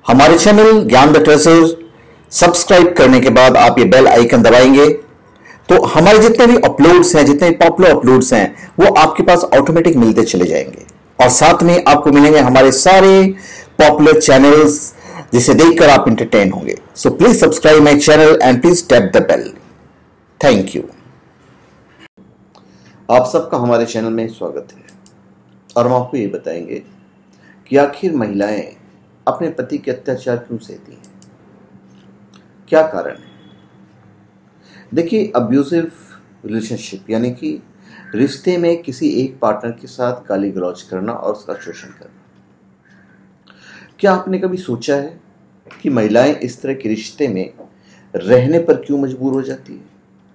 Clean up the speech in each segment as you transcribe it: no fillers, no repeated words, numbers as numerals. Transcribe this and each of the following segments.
हमारे चैनल ज्ञान the treasure subscribe करने के बाद आप ये बेल आइकन दबाएंगे तो हमारे जितने भी अपलोड्स हैं, जितने पॉपुलर अपलोड्स हैं, वो आपके पास ऑटोमेटिक मिलते चले जाएंगे। और साथ में आपको मिलेंगे हमारे सारे पॉपुलर चैनल्स जिसे देखकर आप एंटरटेन होंगे। So please subscribe my channel and please tap the bell. Thank you. आप सबका हमारे चैनल में स्वागत है और हम आपको ये बताएंगे कि आखिर महिलाएं अपने पति के अत्याचार क्यों सहती हैं, क्या कारण है। देखिए, अब्यूजिव रिलेशनशिप यानी कि रिश्ते में किसी एक पार्टनर के साथ गाली गलौज करना और उसका शोषण करना। क्या आपने कभी सोचा है कि महिलाएं इस तरह के रिश्ते में रहने पर क्यों मजबूर हो जाती है?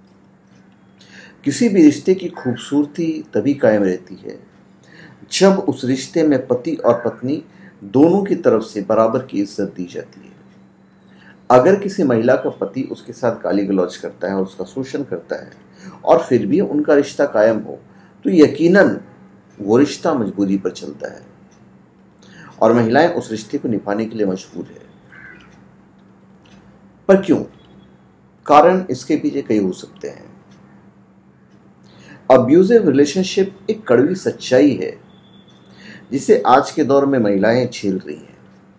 किसी भी रिश्ते की खूबसूरती तभी कायम रहती है जब उस रिश्ते में पति और पत्नी दोनों की तरफ से बराबर की इज्जत दी जाती है। अगर किसी महिला का पति उसके साथ गाली गलौज करता है और उसका शोषण करता है और फिर भी उनका रिश्ता कायम हो तो यकीनन वो रिश्ता मजबूरी पर चलता है और महिलाएं उस रिश्ते को निभाने के लिए मजबूर है। पर क्यों? कारण इसके पीछे कई हो सकते हैं। अब्यूजिव रिलेशनशिप एक कड़वी सच्चाई है जिसे आज के दौर में महिलाएं झेल रही हैं।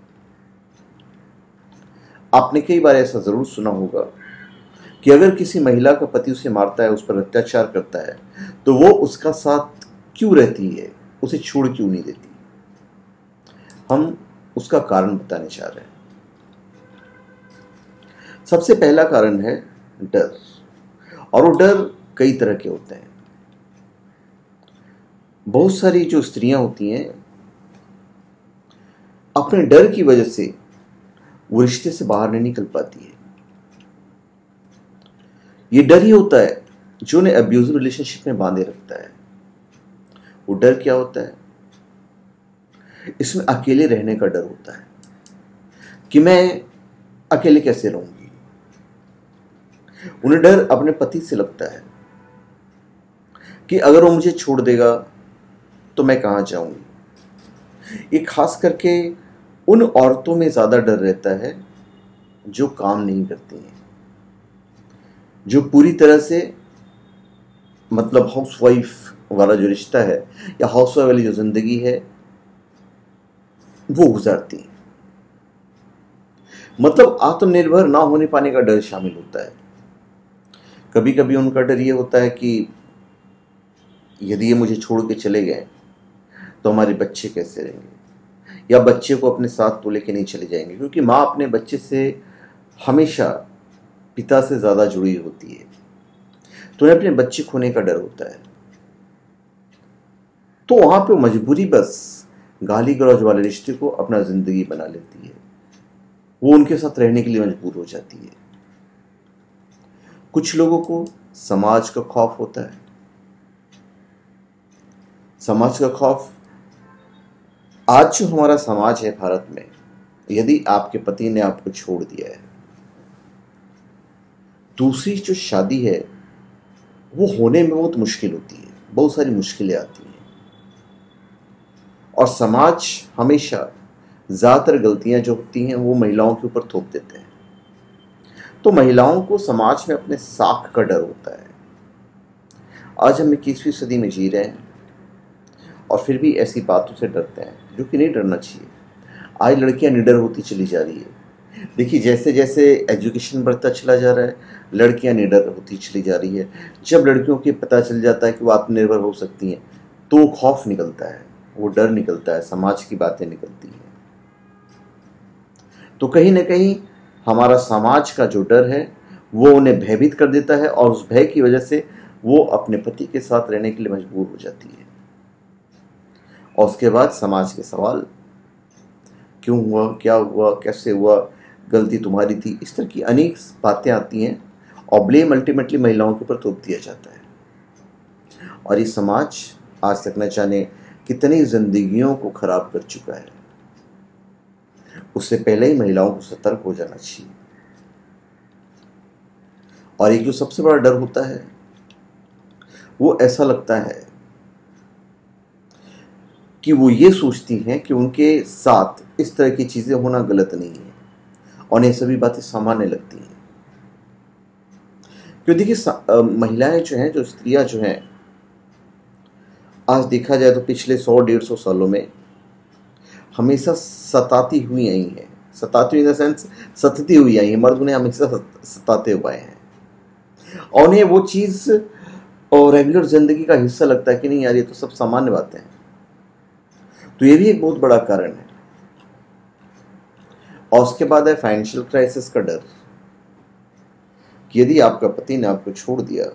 आपने कई बार ऐसा जरूर सुना होगा कि अगर किसी महिला का पति उसे मारता है, उस पर अत्याचार करता है, तो वो उसका साथ क्यों रहती है, उसे छोड़ क्यों नहीं देती। हम उसका कारण बताने जा रहे हैं। सबसे पहला कारण है डर, और वो डर कई तरह के होते हैं। बहुत सारी जो स्त्रियां होती हैं अपने डर की वजह से वो रिश्ते से बाहर नहीं निकल पाती है। ये डर ही होता है जो उन्हें अब्यूजिव रिलेशनशिप में बांधे रखता है। वो डर क्या होता है? इसमें अकेले रहने का डर होता है कि मैं अकेले कैसे रहूंगी। उन्हें डर अपने पति से लगता है कि अगर वो मुझे छोड़ देगा तो मैं कहां जाऊंगी। ये खास करके उन औरतों में ज्यादा डर रहता है जो काम नहीं करती हैं, जो पूरी तरह से मतलब हाउसवाइफ वाला जो रिश्ता है या हाउसवाइफ वाली जो जिंदगी है वो गुजारती हैं। मतलब आत्मनिर्भर ना होने पाने का डर शामिल होता है। कभी कभी उनका डर ये होता है कि यदि ये मुझे छोड़ के चले गए तो हमारे बच्चे कैसे रहेंगे, या बच्चे को अपने साथ तो लेके नहीं चले जाएंगे, क्योंकि माँ अपने बच्चे से हमेशा पिता से ज़्यादा जुड़ी होती है, तो उन्हें अपने बच्चे खोने का डर होता है। तो वहाँ पे मजबूरी बस गाली गलौज वाले रिश्ते को अपना ज़िंदगी बना लेती है। वो उनके साथ रहने के लिए मजबूर हो जाती है। कुछ लोगों को समाज का खौफ होता है। समाज का खौफ, आज जो हमारा समाज है भारत में, यदि आपके पति ने आपको छोड़ दिया है, दूसरी जो शादी है वो होने में बहुत मुश्किल होती है, बहुत सारी मुश्किलें आती हैं और समाज हमेशा ज़्यादातर गलतियां जो होती हैं वो महिलाओं के ऊपर थोप देते हैं। तो महिलाओं को समाज में अपने साख का डर होता है। आज हम 21वीं सदी में जी रहे हैं और फिर भी ऐसी बातों से डरते हैं जो कि नहीं डरना चाहिए। आज लड़कियां निडर होती चली जा रही है। देखिए, जैसे जैसे एजुकेशन बढ़ता चला जा रहा है, लड़कियां निडर होती चली जा रही है। जब लड़कियों को पता चल जाता है कि वो आत्मनिर्भर हो सकती हैं तो वो खौफ निकलता है, वो डर निकलता है, समाज की बातें निकलती हैं। तो कहीं ना कहीं हमारा समाज का जो डर है वो उन्हें भयभीत कर देता है और उस भय की वजह से वो अपने पति के साथ रहने के लिए मजबूर हो जाती है। और उसके बाद समाज के सवाल, क्यों हुआ, क्या हुआ, कैसे हुआ, गलती तुम्हारी थी, इस तरह की अनेक बातें आती हैं और ब्लेम अल्टीमेटली महिलाओं के ऊपर थोप दिया जाता है। और ये समाज आज तक न जाने कितनी जिंदगियों को खराब कर चुका है। उससे पहले ही महिलाओं को सतर्क हो जाना चाहिए। और एक जो सबसे बड़ा डर होता है वो ऐसा लगता है कि वो ये सोचती हैं कि उनके साथ इस तरह की चीज़ें होना गलत नहीं है और उन्हें सभी बातें सामान्य लगती हैं। क्यों देखिए, महिलाएं जो हैं, जो स्त्रियां जो हैं, आज देखा जाए तो पिछले 100-150 सालों में हमेशा सताती हुई आई हैं। सताती हुई इन द सेंस सतती हुई आई हैं। मर्द उन्हें हमेशा सताते हुए हैं और उन्हें वो चीज़ और रेगुलर जिंदगी का हिस्सा लगता है कि नहीं यार, ये तो सब सामान्य बातें हैं। तो ये भी एक बहुत बड़ा कारण है। और उसके बाद है फाइनेंशियल क्राइसिस का डर कि यदि आपका पति ने आपको छोड़ दिया,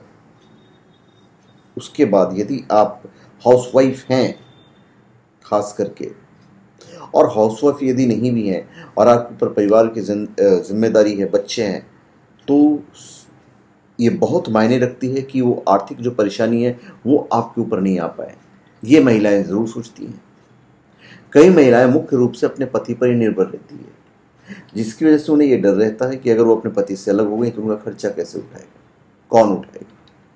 उसके बाद यदि आप हाउसवाइफ हैं खास करके, और हाउसवाइफ यदि नहीं भी हैं और आपके ऊपर परिवार की जिम्मेदारी है, बच्चे हैं, तो ये बहुत मायने रखती है कि वो आर्थिक जो परेशानी है वो आपके ऊपर नहीं आ पाए। ये महिलाएं ज़रूर सोचती हैं। कई महिलाएं मुख्य रूप से अपने पति पर ही निर्भर रहती है, जिसकी वजह से उन्हें ये डर रहता है कि अगर वो अपने पति से अलग हो गई तो उनका खर्चा कैसे उठाएगा, कौन उठाएगा।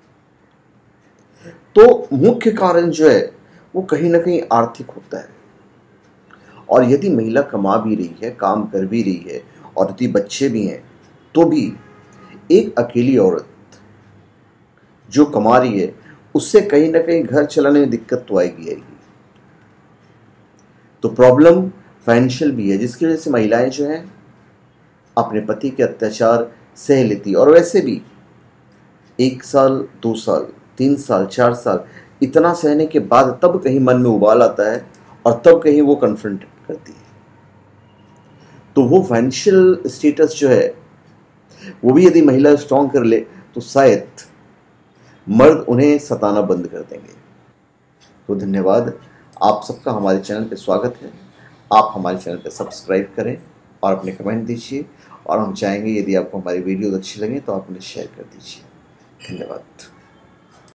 तो मुख्य कारण जो है वो कहीं ना कहीं आर्थिक होता है। और यदि महिला कमा भी रही है, काम कर भी रही है और यदि बच्चे भी हैं, तो भी एक अकेली औरत जो कमा रही है उससे कहीं ना कहीं घर चलाने में दिक्कत तो आएगी। तो प्रॉब्लम फाइनेंशियल भी है, जिसकी वजह से महिलाएं जो हैं अपने पति के अत्याचार सह लेती। और वैसे भी 1 साल, 2 साल, 3 साल, 4 साल इतना सहने के बाद तब कहीं मन में उबाल आता है और तब कहीं वो कन्फ्रंट करती है। तो वो फाइनेंशियल स्टेटस जो है वो भी यदि महिला स्ट्रॉन्ग कर ले तो शायद मर्द उन्हें सताना बंद कर देंगे। तो धन्यवाद, आप सबका हमारे चैनल पे स्वागत है। आप हमारे चैनल पे सब्सक्राइब करें और अपने कमेंट दीजिए, और हम चाहेंगे यदि आपको हमारी वीडियो अच्छी लगे तो आप उन्हें शेयर कर दीजिए। धन्यवाद।